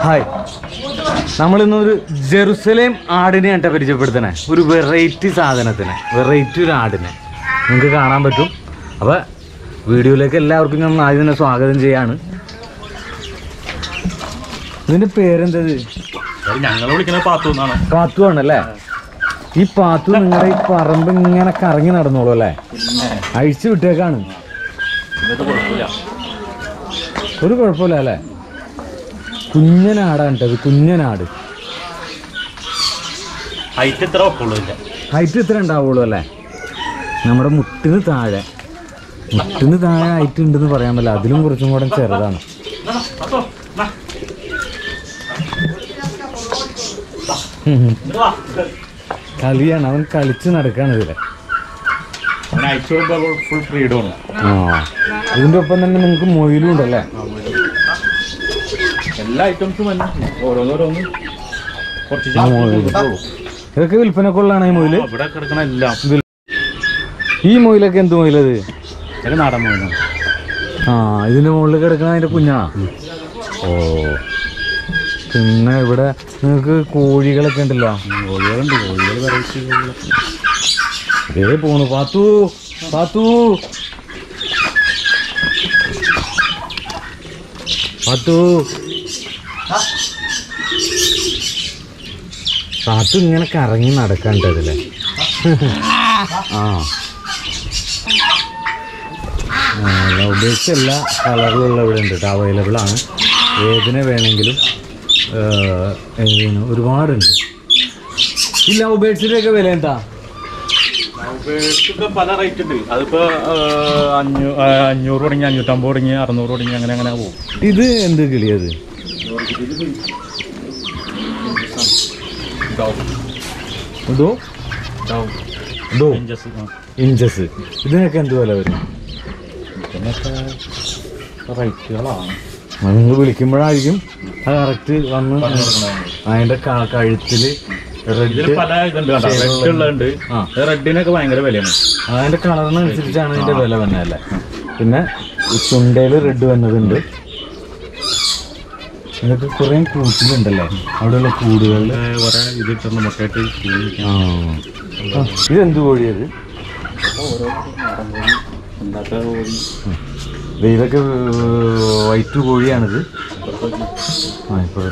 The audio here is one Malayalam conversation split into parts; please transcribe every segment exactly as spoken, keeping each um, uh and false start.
ഹായ്, നമ്മളിന്നൊരു ജെറുസലേം ആടിനെ ആയിട്ട് പരിചയപ്പെടുത്തണേ. ഒരു വെറൈറ്റി സാധനത്തിന്, വെറൈറ്റി ഒരു ആടിനെ നിങ്ങൾക്ക് കാണാൻ പറ്റും. അപ്പോൾ വീഡിയോയിലേക്ക് എല്ലാവർക്കും ഞാൻ ആദ്യം തന്നെ സ്വാഗതം ചെയ്യാണ്. ഇതിൻ്റെ പേരെന്തത്? ഞങ്ങൾ വിളിക്കുന്നത് പാത്തു എന്നാണ്. പാത്തു ആണല്ലേ? ഈ പാത്തു നിങ്ങളുടെ ഈ പറമ്പ് ഇങ്ങനെ കറങ്ങി നടന്നോളൂ അല്ലേ? അഴിച്ചു വിട്ടേക്കാണ്. ഒരു കുഴപ്പമില്ല അല്ലേ? കുഞ്ഞനാടാണ് കേട്ടത്, കുഞ്ഞനാട്. ഹൈറ്റ് ഇത്ര ഹൈറ്റ് ഇത്ര ഉണ്ടാവുള്ളൂ അല്ലേ? നമ്മുടെ മുട്ടിന് താഴെ, മുട്ടിന് താഴെ ഹൈറ്റ് ഉണ്ടെന്ന് പറയാൻ പറ്റില്ല. അതിലും കുറച്ചും കൂടെ ചെറുതാണ്. കളിയാണ്, അവൻ കളിച്ച് നടക്കാണ് ഇതിലെ. Full freedom. ആ, ഇതിൻ്റെ ഒപ്പം തന്നെ നിങ്ങൾക്ക് മൊയിലും ഉണ്ടല്ലേ? എല്ലാ ഐറ്റംസും ഓരോന്നോരോന്ന് ഇതൊക്കെ വിൽപ്പനക്കുള്ളതാണ് ഈ മൊയില്. ഇവിടെ കിടക്കണ എല്ലാം. ഈ മൊയിലൊക്കെ എന്ത് മൊയിലത്? നാടൻ മൊയിലാണ്. ആ, ഇതിന്റെ മുകളിൽ കിടക്കണ അതിന്റെ കുഞ്ഞാണോ? ഓ, പിന്നെ ഇവിടെ നിങ്ങൾക്ക് കോഴികളൊക്കെ ഉണ്ടല്ലോ. കോഴികളുണ്ട്, കോഴികൾ വെറൈറ്റി. ഇതേ പോണു. പാത്തു പാത്തു പാത്തു പാത്തു ഇങ്ങനെ കറങ്ങി നടക്കണ്ടതില്ലേ? ആ, ലവ് ബേഴ്സ് എല്ലാ കളറിലുള്ള ഇവിടെ ഉണ്ട് കേട്ടോ, അവൈലബിൾ ആണ്. ഏതിനെ വേണമെങ്കിലും ഒരുപാടുണ്ട്. ഈ ലവ് ബേഴ്സിൻ്റെ ഒക്കെ വില എന്താ? പല റേറ്റ് ഉണ്ട്. അതിപ്പോ അഞ്ഞൂ അഞ്ഞൂറ് തുടങ്ങി, അഞ്ഞൂറ്റമ്പത് തുടങ്ങി, അറുന്നൂറ് തുടങ്ങി, അങ്ങനെ അങ്ങനെ പോകും. ഇത് എന്ത് കിളിയത്? ഇതോ ഇതോ ഇഞ്ചസ്. ഇതിനൊക്കെ എന്ത് വില വരും? ഇതിനൊക്കെ റേറ്റുകളാണ്. നിങ്ങൾ വിളിക്കുമ്പോഴായിരിക്കും അത് കറക്റ്റ് വന്ന്. അതിൻ്റെ കഴുത്തിൽ പല ഇതുണ്ട്, റെഡ് ഉള്ളതുണ്ട്. റെഡിനൊക്കെ ഭയങ്കര വിലയാണ്. അതിൻ്റെ കളറിനനുസരിച്ചാണ് അതിൻ്റെ വില വന്നത് അല്ലേ? പിന്നെ ചുണ്ടയിൽ റെഡ് വന്നതുണ്ട്. ഇതൊക്കെ കുറേ കൂട്ടിലുണ്ടല്ലേ അവിടെയുള്ള കൂടുകളിൽ കുറെ ഇത് ഇട്ടുള്ള മുട്ടയിട്ട്. ആ, ഇതെന്ത് കോഴിയത്? ഇതൊക്കെ വൈറ്റ് കോഴിയാണിത്. ആ, ഇപ്പോൾ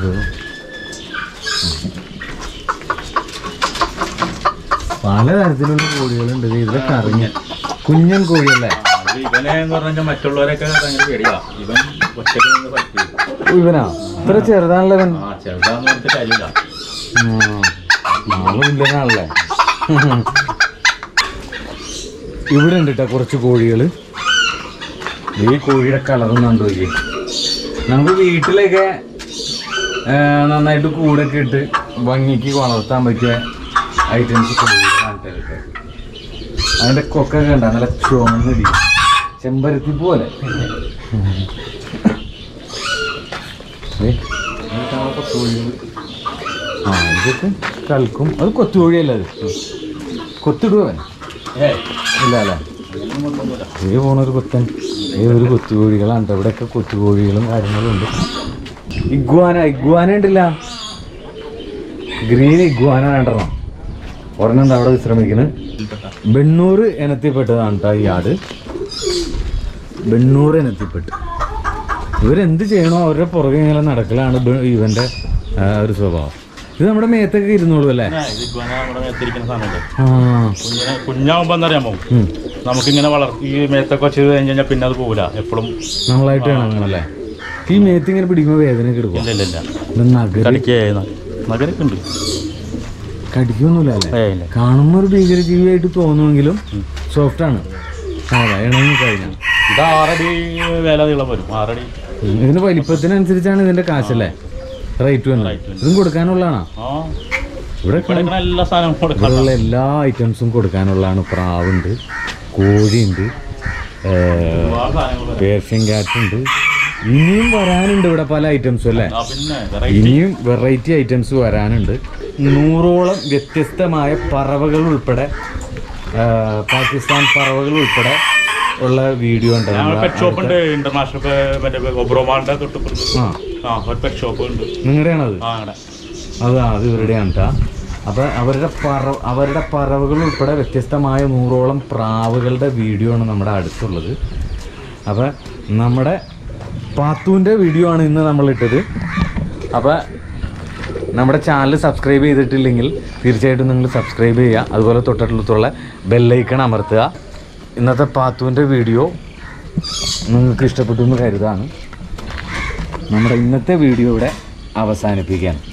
പലതരത്തിലുള്ള കോഴികളുണ്ട്. ഇതിലൊക്കെ അറിഞ്ഞ കുഞ്ഞൻ കോഴിയല്ലേ? ഇവനെന്ന് പറഞ്ഞാൽ മറ്റുള്ളവരൊക്കെ ഭയങ്കര പേടിയാ. ഇവൻ ഒറ്റയ്ക്ക് നിന്ന് പറ്റിയത്. ഇവനാ ഇത്ര ചെറുതാണല്ലോ ഇവൻ. ആ, ചെറുതാന്ന് പറഞ്ഞിട്ട് കാര്യമില്ല. നാളെ ഇവിടെ ഉണ്ട് കേട്ടോ കുറച്ച് കോഴികൾ. ഈ കോഴിയുടെ കളറും കണ്ടുപോയി. നമുക്ക് വീട്ടിലൊക്കെ നന്നായിട്ട് കൂടൊക്കെ ഇട്ട് ഭംഗിക്ക് വളർത്താൻ പറ്റിയ ഐറ്റംസ് കോഴികളാണ്. അതിൻ്റെ കൊക്കൊക്കെ ഉണ്ടാ നല്ല ചുവന്നടി ചെമ്പരത്തി പോലെ. ആ, ഇതൊക്കെ കളിക്കും. അത് കൊത്തുകോഴിയല്ല, അത് കൊത്തിടുവൻ ഇല്ല അല്ലേ? ഇത് പോണൊരു കൊത്തൻ. ഈ ഒരു കൊത്തുകോഴികളാണ്. ഇവിടെയൊക്കെ കൊത്തുകോഴികളും കാര്യങ്ങളും ഉണ്ട്. ഇഗ്വാന ഇഗ്വാന ഉണ്ടില്ല, ഗ്രീൻ ഇഗ്വാന രണ്ടെണ്ണം. ഒരെണ്ണം ഉണ്ട് അവിടെ വിശ്രമിക്കുന്നത്. വെണ്ണൂറ് ഇനത്തിൽപ്പെട്ടതാണ് കേട്ടോ ഈ ആട്. വെണ്ണൂറ് ഇനത്തിൽപ്പെട്ട്. ഇവരെന്ത് ചെയ്യണോ അവരുടെ പുറകെ ഇങ്ങനെ നടക്കലാണ് ഇവൻ്റെ ഒരു സ്വഭാവം. ഇത് നമ്മുടെ മേത്തൊക്കെ ഇരുന്നോളൂ അല്ലേ? കുഞ്ഞാവുമ്പോ എന്താറിയാമോ, നമുക്കിങ്ങനെ വളർത്തി ഈ മേത്തൊക്കെ വെച്ച് കഴിഞ്ഞ് കഴിഞ്ഞാൽ പിന്നെ അത് പോകില്ല. എപ്പോഴും നമ്മളായിട്ട് വേണം അങ്ങനല്ലേ? ഈ മേത്ത് ഇങ്ങനെ പിടിക്കുമ്പോൾ വേദനയൊക്കെ എടുക്കും. നഗരൊക്കെ ഉണ്ട്, കടിക്കൊന്നുമില്ല അല്ലേ? കാണുമ്പോൾ ഒരു ഭീകരജീവിയായിട്ട് തോന്നുമെങ്കിലും സോഫ്റ്റാണ്. അതെ, ഇണങ്ങി കഴിഞ്ഞാൽ ഇത് ആറടി വില നീളം വരും. ആറടി. ഇതിന്റെ വലിപ്പത്തിനനുസരിച്ചാണ് ഇതിന്റെ കാശല്ലേ റേറ്റ് വന്നത്. ഇതും കൊടുക്കാനുള്ളതാണോ? ഇവിടെ എല്ലാ സാധനവും ഇവിടെയുള്ള എല്ലാ ഐറ്റംസും കൊടുക്കാനുള്ളതാണ്. പ്രാവുണ്ട്, കോഴിയുണ്ട്, പേർഷ്യൻ ക്യാറ്റ് ഉണ്ട്. ഇനിയും വരാനുണ്ട് ഇവിടെ പല ഐറ്റംസും അല്ലേ? ഇനിയും വെറൈറ്റി ഐറ്റംസ് വരാനുണ്ട്. നൂറോളം വ്യത്യസ്തമായ പറവകൾ ഉൾപ്പെടെ, പാകിസ്ഥാൻ പറവകൾ ഉൾപ്പെടെ ഉള്ള വീഡിയോ ഉണ്ട്. പെറ്റ് ഷോപ്പ് ഉണ്ട്, ഇന്റർനാഷണൽ മറ്റേ ഒബ്രോമാളിന്റെ തൊട്ട് ആ ഒരു പെറ്റ് ഷോപ്പ് ഉണ്ട്. നിങ്ങളുടെയാണത്? അതാ അത് ഇവരുടെയാണ് കേട്ടോ. അപ്പോൾ അവരുടെ പറ അവരുടെ പറവകൾ ഉൾപ്പെടെ വ്യത്യസ്തമായ നൂറോളം പ്രാവുകളുടെ വീഡിയോ ആണ് നമ്മുടെ അടുത്തുള്ളത്. അപ്പോൾ നമ്മുടെ പാത്തുവിൻ്റെ വീഡിയോ ആണ് ഇന്ന് നമ്മളിട്ടത്. അപ്പോൾ നമ്മുടെ ചാനൽ സബ്സ്ക്രൈബ് ചെയ്തിട്ടില്ലെങ്കിൽ തീർച്ചയായിട്ടും നിങ്ങൾ സബ്സ്ക്രൈബ് ചെയ്യുക. അതുപോലെ തൊട്ടടുത്തുള്ള ബെല്ലൈക്കൺ അമർത്തുക. ഇന്നത്തെ പാത്തുവിൻ്റെ വീഡിയോ നിങ്ങൾക്ക് ഇഷ്ടപ്പെട്ടു എന്ന് കരുതാണ്. നമ്മുടെ ഇന്നത്തെ വീഡിയോ ഇവിടെ അവസാനിപ്പിക്കുകയാണ്.